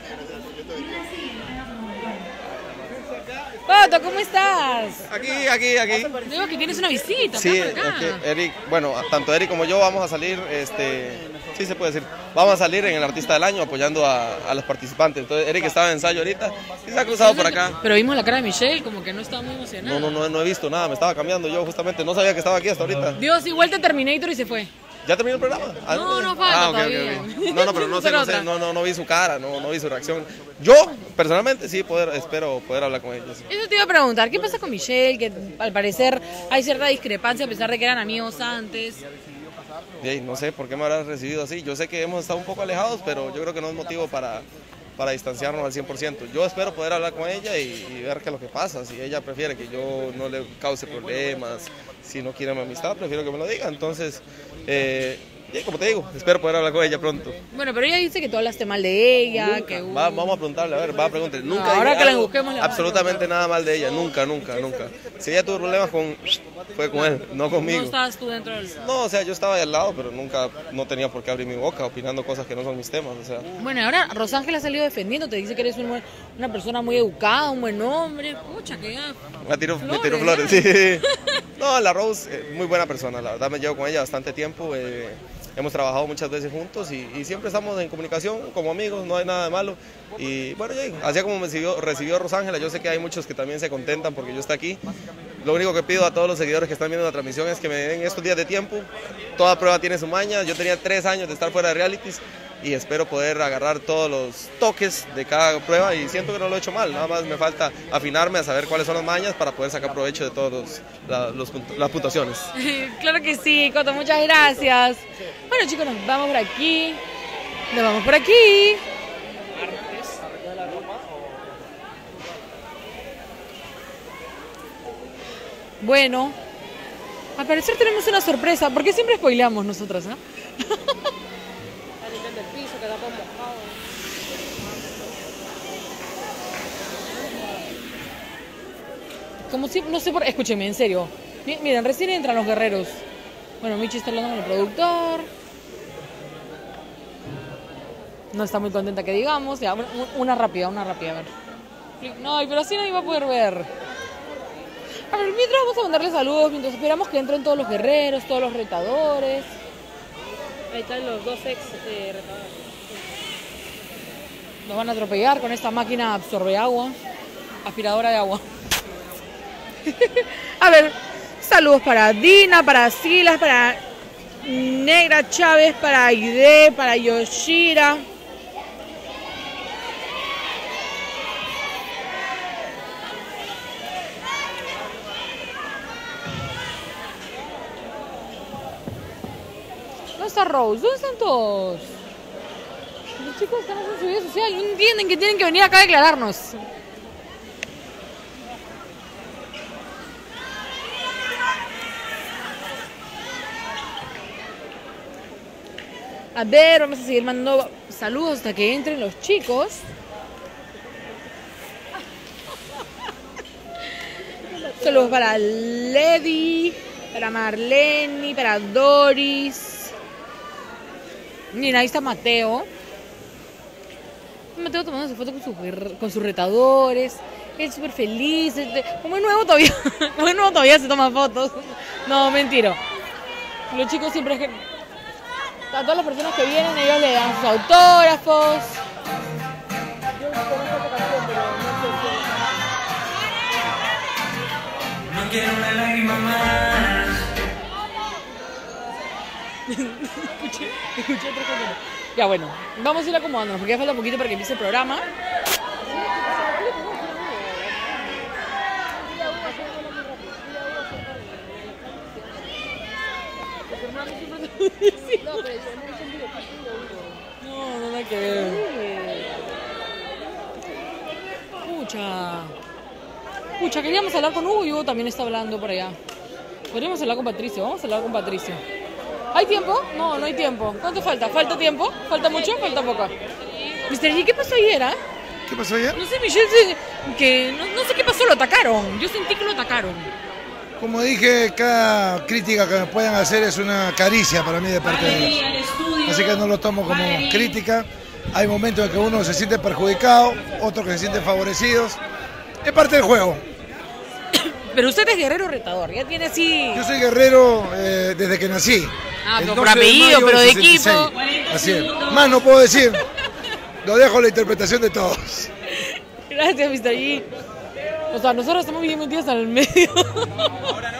Pato, ¿cómo estás? Aquí. Digo que tienes una visita. Sí, acá por acá. es que Eric, bueno, tanto Eric como yo vamos a salir, sí se puede decir, vamos a salir en el Artista del Año apoyando a los participantes. Entonces Eric estaba en ensayo ahorita y se ha cruzado por acá. Pero vimos la cara de Michelle, como que no estaba muy emocionada. No he visto nada, me estaba cambiando yo justamente, no sabía que estaba aquí hasta ahorita. Dio así vuelta a Terminator y se fue. ¿Ya terminó el programa? No falta todavía. Okay. No, pero no sé, no vi su cara, no vi su reacción. Yo, personalmente, sí, espero poder hablar con ellos. Eso te iba a preguntar, ¿qué pasa con Michelle? Que al parecer hay cierta discrepancia a pesar de que eran amigos antes. No sé por qué me habrás recibido así. Yo sé que hemos estado un poco alejados, pero yo creo que no es motivo para distanciarnos al 100%. Yo espero poder hablar con ella y ver qué es lo que pasa. Si ella prefiere que yo no le cause problemas, si no quiere mi amistad, prefiero que me lo diga. Entonces, como te digo, espero poder hablar con ella pronto. Bueno, pero ella dice que tú hablaste mal de ella. Nunca. Vamos a preguntarle, a ver, va a preguntarle. Nunca ahora que la busquemos absolutamente nada mal de ella, nunca. Si ella tuvo problemas fue con él, no conmigo. ¿No estabas tú dentro del...? No, o sea, yo estaba ahí al lado, pero nunca, no tenía por qué abrir mi boca opinando cosas que no son mis temas, o sea. Bueno, ahora Rosángel ha salido defendiendo, te dice que eres una persona muy educada, un buen hombre. Pucha, que ya... Me tiró flores, sí. No, la Rose, muy buena persona, la verdad me llevo con ella bastante tiempo. Hemos trabajado muchas veces juntos y siempre estamos en comunicación como amigos, no hay nada de malo. Y bueno, así como me recibió Rosángela, yo sé que hay muchos que también se contentan porque yo estoy aquí. Lo único que pido a todos los seguidores que están viendo la transmisión es que me den estos días de tiempo. Toda prueba tiene su maña. Yo tenía 3 años de estar fuera de realities y espero poder agarrar todos los toques de cada prueba y siento que no lo he hecho mal. Nada más me falta afinarme a saber cuáles son las mañas para poder sacar provecho de todas las puntuaciones. Claro que sí, Coto, muchas gracias. Bueno, chicos, nos vamos por aquí. Nos vamos por aquí. Bueno, al parecer tenemos una sorpresa, porque siempre spoileamos nosotros, ¿no? Como si, no sé por... Escúcheme, en serio. Miren, recién entran los guerreros. Bueno, Michi está hablando con el productor. No está muy contenta que digamos. Ya, una rápida, a ver. No, pero así nadie va a poder ver. A ver, mientras vamos a mandarle saludos, mientras esperamos que entren todos los guerreros, todos los retadores. Ahí están los 2 ex retadores. Nos van a atropellar con esta máquina absorbe agua, aspiradora de agua. A ver, saludos para Dina, para Silas, para Negra Chávez, para Aide, para Yoshira. ¿Dónde está Rose? ¿Dónde están todos? Los chicos están haciendo su vida social, no entienden que tienen que venir acá a declararnos. A ver, vamos a seguir mandando saludos hasta que entren los chicos. Saludos para Lady, para Marlene, para Doris. Mira, ahí está Mateo. Mateo tomando su foto con sus retadores. Él súper feliz. Como es nuevo todavía se toma fotos. No, mentira. Los chicos siempre es que... A todas las personas que vienen, ellos le dan sus autógrafos. No quiero una lágrima más. Escuché otra cosa. Ya bueno, vamos a ir acomodándonos porque ya falta un poquito para que empiece el programa. No, nada que ver. Pucha, queríamos hablar con Hugo y Hugo también está hablando por allá. Podríamos hablar con Patricio, vamos a hablar con Patricio. ¿Hay tiempo? No hay tiempo. ¿Cuánto falta? ¿Falta tiempo? ¿Falta mucho? ¿Falta poco? Mr. G, ¿qué pasó ayer, ¿Qué pasó ayer? No sé, Michelle, no sé qué pasó, lo atacaron. Yo sentí que lo atacaron. Como dije, cada crítica que me puedan hacer es una caricia para mí de parte de ellos. Así que no lo tomo como crítica. hay momentos en que uno se siente perjudicado, otros que se sienten favorecidos. Es parte del juego. Pero usted es guerrero retador, ya tiene así... Yo soy guerrero desde que nací. Ah, El pero por 12 de apellido, mayo pero del de 66. equipo. Así es. Más no puedo decir. Lo dejo a la interpretación de todos. Gracias, Mr. G. O sea, nosotros estamos bien metidos en el medio.